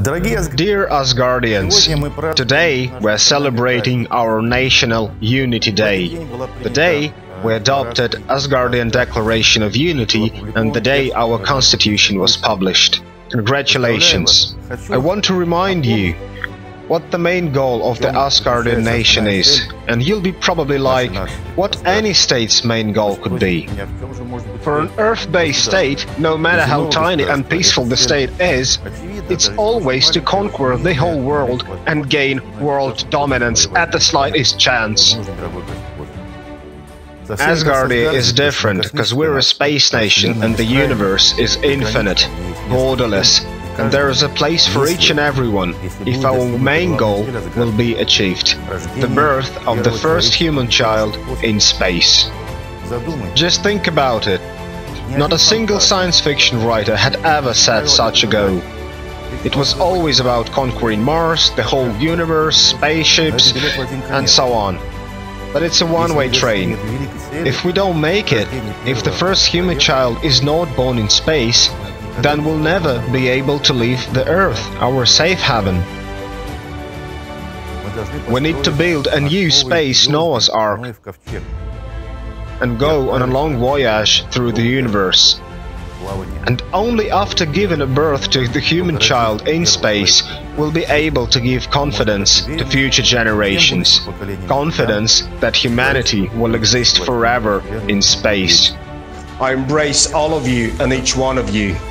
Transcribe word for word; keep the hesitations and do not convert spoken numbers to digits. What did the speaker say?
Dear Asgardians, today we're celebrating our National Unity Day, the day we adopted Asgardian Declaration of Unity and the day our constitution was published. Congratulations! I want to remind you what the main goal of the Asgardian nation is, and you'll be probably like, what any state's main goal could be. For an Earth-based state, no matter how tiny and peaceful the state is, it's always to conquer the whole world and gain world dominance at the slightest chance. Asgardia is different, because we're a space nation and the universe is infinite, borderless, and there is a place for each and everyone if our main goal will be achieved, the birth of the first human child in space. Just think about it. Not a single science fiction writer had ever set such a goal. It was always about conquering Mars, the whole universe, spaceships, and so on. But it's a one-way train. If we don't make it, if the first human child is not born in space, then we'll never be able to leave the Earth, our safe haven. We need to build a new space Noah's Ark and go on a long voyage through the universe. And only after giving a birth to the human child in space will be able to give confidence to future generations, confidence that humanity will exist forever in space. I embrace all of you and each one of you.